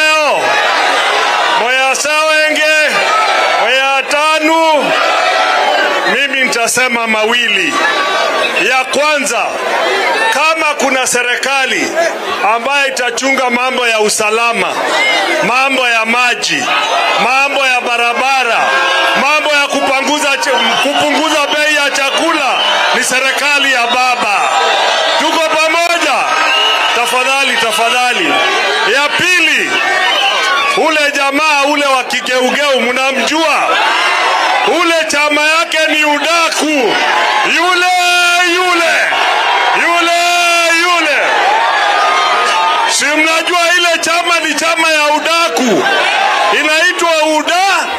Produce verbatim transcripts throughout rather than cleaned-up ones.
leo moya sawenge moya tanu. Mimi nitasema mawili. Ya kwanza, kama kuna serikali ambayo itachunga mambo ya usalama, mambo ya maji, mambo ya barabara, mambo ya kupunguza kupunguza bei ya chakula, ni serikali ya baba. Tuko pamoja? Tafadhali, tafadhali. Ya pili, ule jamaa ule wa kigeugeu mnamjua? Ule chama yake ni udaku. Yule yule yule yule. Si mnajua ile chama ni chama ya udaku, inaitwa uda.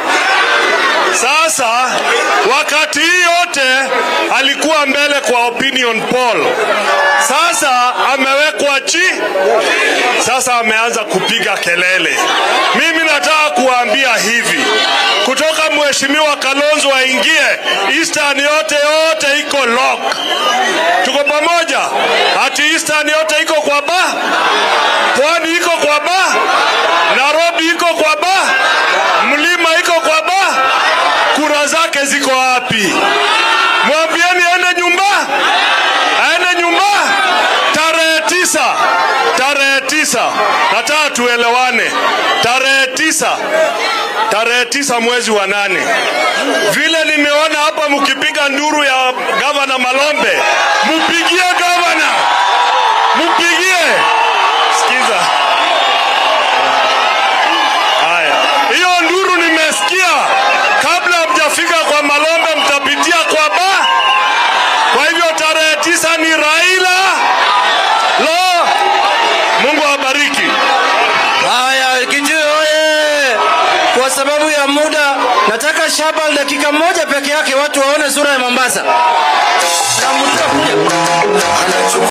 Sasa wakati yote alikuwa mbele kwa opinion poll. Sasa amewekwa chi. Sasa ameanza kupiga kelele. Mimi nataka kuambia hivi, kutoka mheshimiwa Kalonzo aingie, Eastern yote yote iko lock. Tuko pamoja? Ati Eastern yote iko kwa ba, Pwani iko kwa ba, Nairobi iko kwa ba, Mlima iko kwa ba. Kura zake ziko wapi? Mwambieni aende nyumba, aende nyumba. Tarehe tisa, tarehe tisa, nataka tuelewane. Tarehe tisa, tarehe tisa mwezi wa nane. Vile nimeona hapa mkipiga nduru ya gavana Malombe, mpigie gavana, mpigie. Sikiza. Haya, hiyo nduru nimesikia. Kabla mjafika kwa Malombe mtapitia kwa ba. Kwa hivyo tarehe tisa ni Raila. Lo, Mungu awabariki. Haya, Kitui oye. Kwa sababu ya muda nataka Shabal dakika moja peke yake watu waone sura ya Mombasa.